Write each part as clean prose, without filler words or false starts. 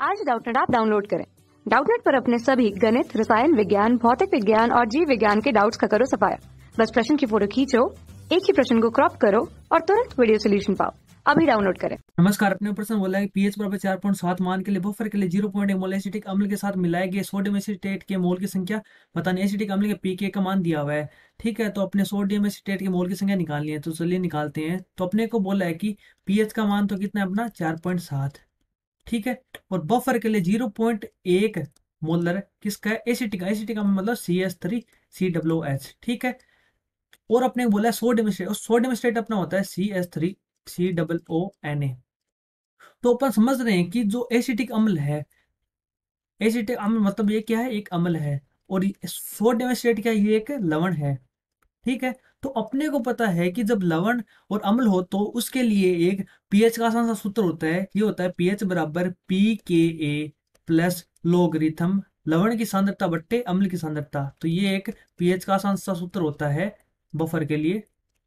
आज Doubtnut app download करें। Doubtnut पर अपने सभी गणित, रसायन विज्ञान, भौतिक विज्ञान और जीव विज्ञान के डाउट्स का करो सफाया। बस प्रश्न की फोटो खींचो, एक ही प्रश्न को क्रॉप करो और तुरंत वीडियो सोल्यूशन पाओ। अभी डाउनलोड करें। नमस्कार। अपने प्रश्न बोला है पीएच बराबर 4.7 मान के लिए बफर के लिए 0.1 मोल एसिटिक अम्ल के साथ मिलाए गए सोडियम एसिटेट के मोल की संख्या बताने। एसिटिक अम्ल के पीके का मान दिया हुआ है। ठीक है, तो अपने सोडियम एसिटेट के मोल की संख्या निकालनी है, तो चलिए निकालते हैं। तो अपने को बोला है कि पीएच का मान तो कितना है अपना 4.7। ठीक है, और बफर के लिए 0.1 मोलर किसका है एसिटिक। एसिटिक अम्ल मतलब CH3COOH। ठीक है, और अपने को बोला है सोडियम एसिटेट, और सोडियम एसिटेट अपना होता है CH3COONA। तो अपन समझ रहे हैं कि जो एसिटिक अम्ल है, एसिटिक अम्ल मतलब ये क्या है, एक अम्ल है, और सोडियम एसिटेट क्या है, ये एक लवण है। ठीक है, तो अपने को पता है कि जब लवण और अम्ल हो तो उसके लिए एक पीएच का आसान सा सूत्र होता है। ये होता है पीएच बराबर pKa प्लस लोगरिथम लवण की सांद्रता बट्टे अम्ल की सांद्रता। तो ये एक पीएच का आसान सा सूत्र होता है बफर के लिए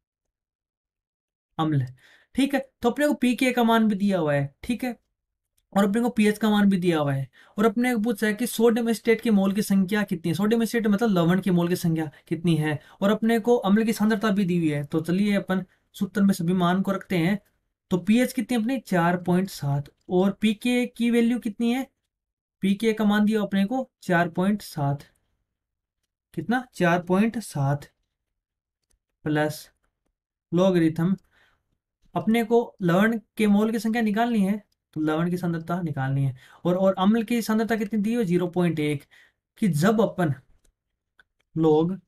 अम्ल। ठीक है, तो अपने को पीके का मान भी दिया हुआ है। ठीक है, और अपने को पीएच का मान भी दिया हुआ है, और अपने को पूछा है कि सोडियम एसिटेट की मोल की संख्या कितनी है। सोडियम एसिटेट मतलब लवण की मोल की संख्या कितनी है, और अपने को अम्ल की सांद्रता भी दी हुई है। तो चलिए अपन सूत्र में सभी मान को रखते हैं। तो पीएच कितनी अपनी 4.7, और पीके की वैल्यू कितनी है, पीके का मान दिया अपने को 4.7, कितना 4.7 प्लस लोगरिथम अपने को लवण के मोल की संख्या निकालनी है, तो लवण की सांद्रता निकालनी है, और अम्ल की सांद्रता कितनी दी है 0.1। कि जब अपन लोग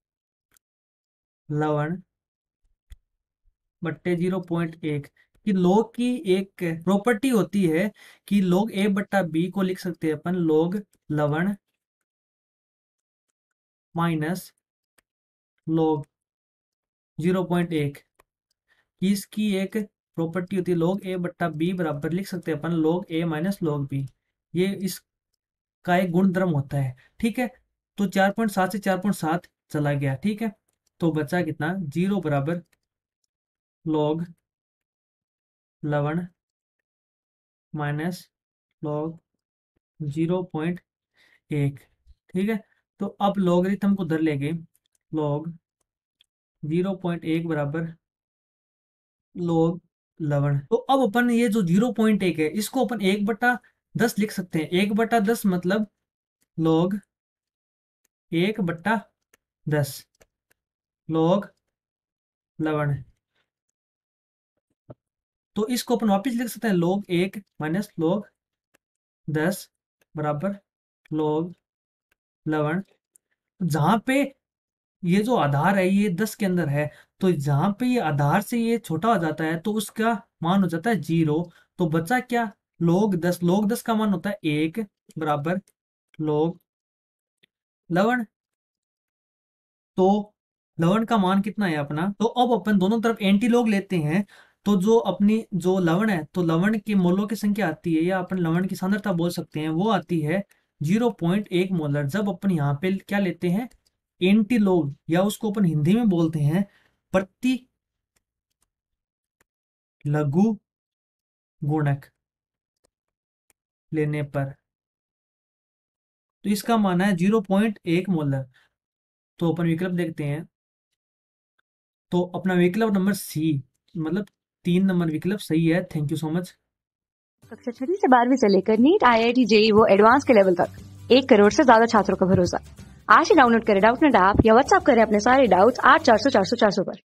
लवण बट्टे 0.1 कि लोग की एक प्रॉपर्टी होती है कि लोग ए बट्टा बी को लिख सकते हैं अपन लोग लवण माइनस लोग 0.1 कि इसकी एक प्रॉपर्टी होती है लोग ए बट्टा बी बराबर लिख सकते हैं अपन लोग ए माइनस लोग बी। ये इसका एक गुणधर्म होता है। ठीक है, तो 4.7 से 4.7 चला गया। ठीक है, तो बचा कितना 0 बराबर लॉग लवण माइनस लॉग 0.1। ठीक है, तो अब लॉगरिथम को धर लेंगे लॉग 0.1 बराबर लॉग लवण। तो अब अपन ये जो 0.1 है इसको अपन 1/10 लिख सकते हैं। 1/10 मतलब लॉग 1/10 लॉग लवण। तो इसको अपन वापिस लिख सकते हैं log 1 माइनस log 10 बराबर log लवण। जहां पे ये जो आधार है ये 10 के अंदर है, तो जहां पे ये आधार से ये छोटा हो जाता है तो उसका मान हो जाता है 0। तो बचा क्या log 10। log 10 का मान होता है 1 बराबर log लवण। तो लवण का मान कितना है अपना, तो अब अपन दोनों तरफ एंटी लॉग लेते हैं। तो जो अपनी जो लवण है, तो लवण की मोलों की संख्या आती है, या अपन लवण की सांद्रता बोल सकते हैं, वो आती है 0.1 मोलर। जब अपन यहाँ पे क्या लेते हैं एंटी लॉग, या उसको अपन हिंदी में बोलते हैं प्रति लघु गुणक लेने पर, तो इसका मान है 0.1 मोलर। तो अपन विकल्प देखते हैं, तो अपना विकल्प नंबर सी मतलब 3 नंबर विकल्प सही है। Thank you so much. कक्षा 6 से 12वीं से लेकर नीट, IIT, JEE वो एडवांस के लेवल तक 1 करोड़ से ज्यादा छात्रों का भरोसा। आज ही डाउनलोड करें डाउटनेट ऐप या व्हाट्सएप करें अपने सारे डाउट्स 8400 400 400 पर।